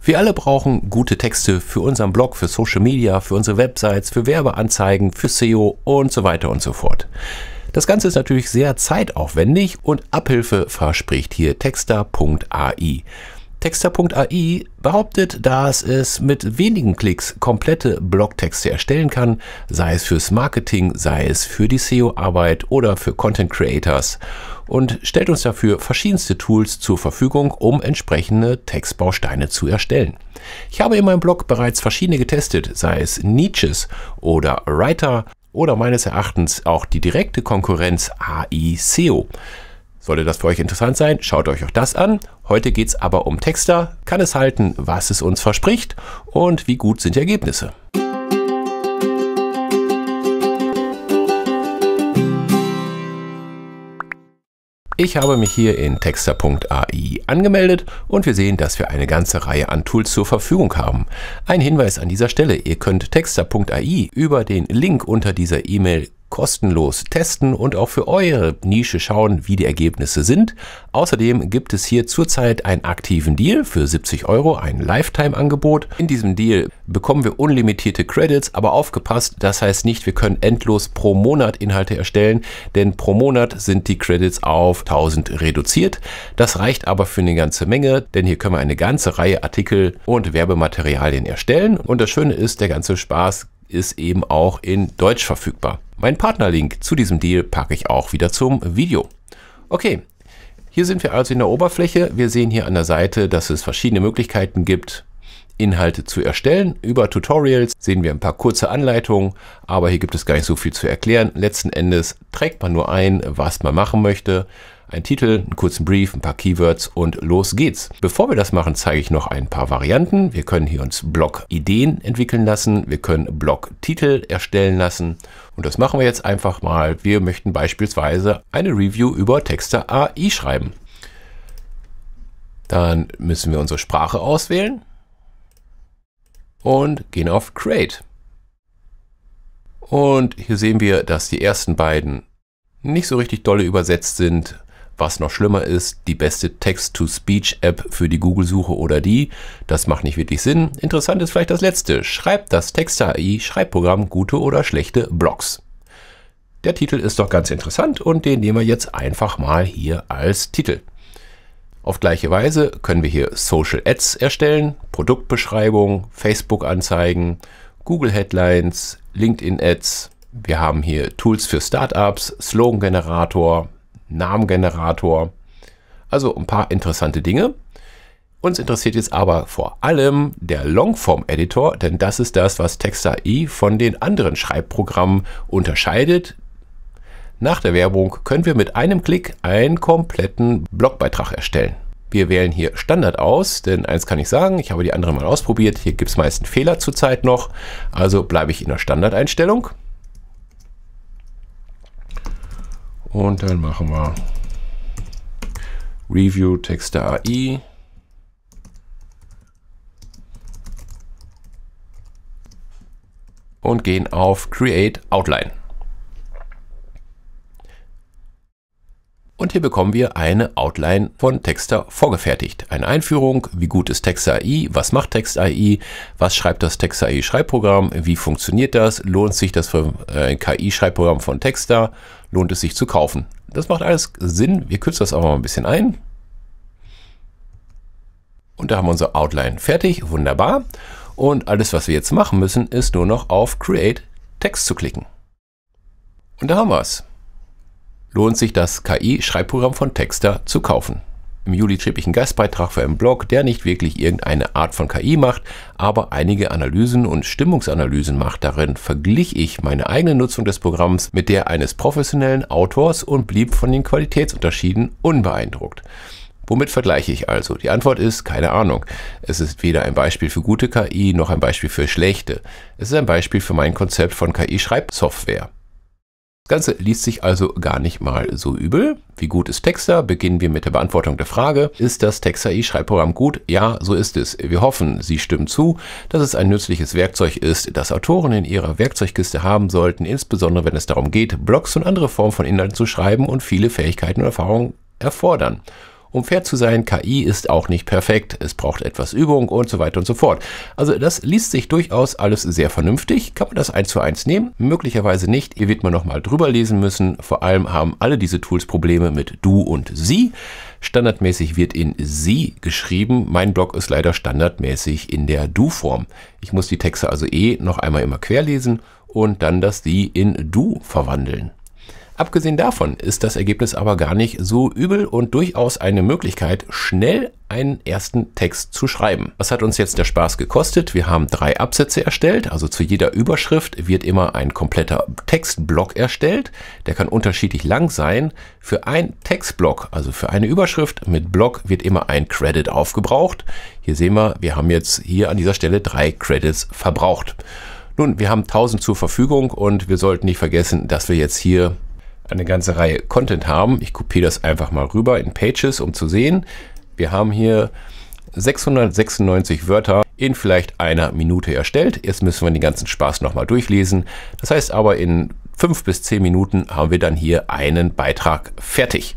Wir alle brauchen gute Texte für unseren Blog, für Social Media, für unsere Websites, für Werbeanzeigen, für SEO und so weiter und so fort. Das Ganze ist natürlich sehr zeitaufwendig und Abhilfe verspricht hier Texter.ai. Texter.ai behauptet, dass es mit wenigen Klicks komplette Blogtexte erstellen kann, sei es fürs Marketing, sei es für die SEO-Arbeit oder für Content Creators, und stellt uns dafür verschiedenste Tools zur Verfügung, um entsprechende Textbausteine zu erstellen. Ich habe in meinem Blog bereits verschiedene getestet, sei es Niches oder Writer oder meines Erachtens auch die direkte Konkurrenz AI SEO. Sollte das für euch interessant sein, schaut euch auch das an. Heute geht es aber um Texter. Kann es halten, was es uns verspricht, und wie gut sind die Ergebnisse? Ich habe mich hier in Texter.ai angemeldet und wir sehen, dass wir eine ganze Reihe an Tools zur Verfügung haben. Ein Hinweis an dieser Stelle: Ihr könnt Texter.ai über den Link unter dieser E-Mail kostenlos testen und auch für eure Nische schauen, wie die Ergebnisse sind. Außerdem gibt es hier zurzeit einen aktiven Deal für 70 €, ein Lifetime-Angebot. In diesem Deal bekommen wir unlimitierte Credits, aber aufgepasst, das heißt nicht, wir können endlos pro Monat Inhalte erstellen, denn pro Monat sind die Credits auf 1000 reduziert. Das reicht aber für eine ganze Menge, denn hier können wir eine ganze Reihe Artikel und Werbematerialien erstellen, und das Schöne ist, der ganze Spaß ist eben auch in Deutsch verfügbar. Mein Partnerlink zu diesem Deal packe ich auch wieder zum Video. Okay, hier sind wir also in der Oberfläche. Wir sehen hier an der Seite, dass es verschiedene Möglichkeiten gibt, Inhalte zu erstellen. Über Tutorials sehen wir ein paar kurze Anleitungen, aber hier gibt es gar nicht so viel zu erklären. Letzten Endes trägt man nur ein, was man machen möchte. Ein Titel, einen kurzen Brief, ein paar Keywords und los geht's. Bevor wir das machen, zeige ich noch ein paar Varianten. Wir können hier uns Blog-Ideen entwickeln lassen. Wir können Blog-Titel erstellen lassen. Und das machen wir jetzt einfach mal. Wir möchten beispielsweise eine Review über Texter.ai schreiben. Dann müssen wir unsere Sprache auswählen und gehen auf Create. Und hier sehen wir, dass die ersten beiden nicht so richtig dolle übersetzt sind. Was noch schlimmer ist, die beste Text-to-Speech-App für die Google-Suche oder die. Das macht nicht wirklich Sinn. Interessant ist vielleicht das letzte. Schreibt das Texter.ai Schreibprogramm gute oder schlechte Blogs? Der Titel ist doch ganz interessant und den nehmen wir jetzt einfach mal hier als Titel. Auf gleiche Weise können wir hier Social Ads erstellen, Produktbeschreibung, Facebook-Anzeigen, Google Headlines, LinkedIn Ads. Wir haben hier Tools für Startups, Slogan-Generator, Namengenerator, also ein paar interessante Dinge. Uns interessiert jetzt aber vor allem der Longform-Editor, denn das ist das, was Texter.ai von den anderen Schreibprogrammen unterscheidet. Nach der Werbung können wir mit einem Klick einen kompletten Blogbeitrag erstellen. Wir wählen hier Standard aus, denn eins kann ich sagen, ich habe die anderen mal ausprobiert. Hier gibt es meist einen Fehler zurzeit noch, also bleibe ich in der Standardeinstellung. Und dann machen wir Review Texter.ai. Und gehen auf Create Outline. Und hier bekommen wir eine Outline von Texter vorgefertigt. Eine Einführung, wie gut ist Texter.ai, was macht Texter.ai, was schreibt das Texter.ai Schreibprogramm, wie funktioniert das, lohnt sich das für ein KI-Schreibprogramm von Texter, lohnt es sich zu kaufen. Das macht alles Sinn, wir kürzen das auch mal ein bisschen ein. Und da haben wir unsere Outline fertig, wunderbar. Und alles, was wir jetzt machen müssen, ist nur noch auf Create Text zu klicken. Und da haben wir es. Lohnt sich das KI-Schreibprogramm von Texter zu kaufen. Im Juli schrieb ich einen Gastbeitrag für einen Blog, der nicht wirklich irgendeine Art von KI macht, aber einige Analysen und Stimmungsanalysen macht. Darin verglich ich meine eigene Nutzung des Programms mit der eines professionellen Autors und blieb von den Qualitätsunterschieden unbeeindruckt. Womit vergleiche ich also? Die Antwort ist keine Ahnung. Es ist weder ein Beispiel für gute KI noch ein Beispiel für schlechte. Es ist ein Beispiel für mein Konzept von KI-Schreibsoftware. Das Ganze liest sich also gar nicht mal so übel. Wie gut ist Texter? Beginnen wir mit der Beantwortung der Frage: Ist das Texter.ai Schreibprogramm gut? Ja, so ist es. Wir hoffen, Sie stimmen zu, dass es ein nützliches Werkzeug ist, das Autoren in ihrer Werkzeugkiste haben sollten, insbesondere wenn es darum geht, Blogs und andere Formen von Inhalten zu schreiben und viele Fähigkeiten und Erfahrungen erfordern. Um fair zu sein, KI ist auch nicht perfekt, es braucht etwas Übung und so weiter und so fort. Also das liest sich durchaus alles sehr vernünftig. Kann man das 1:1 nehmen? Möglicherweise nicht. Hier wird man nochmal drüber lesen müssen. Vor allem haben alle diese Tools Probleme mit du und sie. Standardmäßig wird in sie geschrieben. Mein Blog ist leider standardmäßig in der du-Form. Ich muss die Texte also noch einmal immer querlesen und dann das sie in du verwandeln. Abgesehen davon ist das Ergebnis aber gar nicht so übel und durchaus eine Möglichkeit, schnell einen ersten Text zu schreiben. Was hat uns jetzt der Spaß gekostet? Wir haben 3 Absätze erstellt, also zu jeder Überschrift wird immer ein kompletter Textblock erstellt. Der kann unterschiedlich lang sein. Für einen Textblock, also für eine Überschrift mit Block, wird immer ein Credit aufgebraucht. Hier sehen wir haben jetzt hier an dieser Stelle 3 Credits verbraucht. Nun, wir haben 1000 zur Verfügung und wir sollten nicht vergessen, dass wir jetzt hier eine ganze Reihe Content haben. Ich kopiere das einfach mal rüber in Pages, um zu sehen. Wir haben hier 696 Wörter in vielleicht einer Minute erstellt. Jetzt müssen wir den ganzen Spaß nochmal durchlesen. Das heißt aber, in 5 bis 10 Minuten haben wir dann hier einen Beitrag fertig.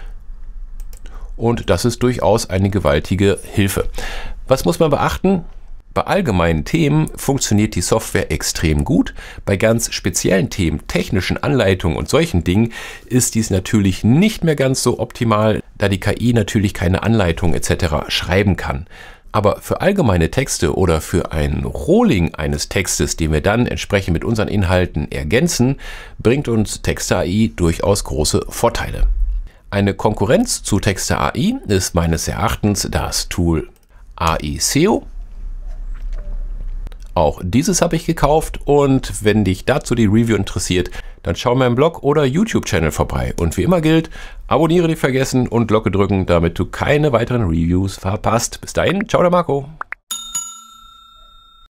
Und das ist durchaus eine gewaltige Hilfe. Was muss man beachten? Bei allgemeinen Themen funktioniert die Software extrem gut. Bei ganz speziellen Themen, technischen Anleitungen und solchen Dingen ist dies natürlich nicht mehr ganz so optimal, da die KI natürlich keine Anleitung etc. schreiben kann. Aber für allgemeine Texte oder für ein Rolling eines Textes, den wir dann entsprechend mit unseren Inhalten ergänzen, bringt uns Texte.ai durchaus große Vorteile. Eine Konkurrenz zu Texte.ai ist meines Erachtens das Tool AI SEO. Auch dieses habe ich gekauft und wenn dich dazu die Review interessiert, dann schau meinem Blog oder YouTube-Channel vorbei. Und wie immer gilt, abonniere nicht vergessen und Glocke drücken, damit du keine weiteren Reviews verpasst. Bis dahin, ciao der Marco.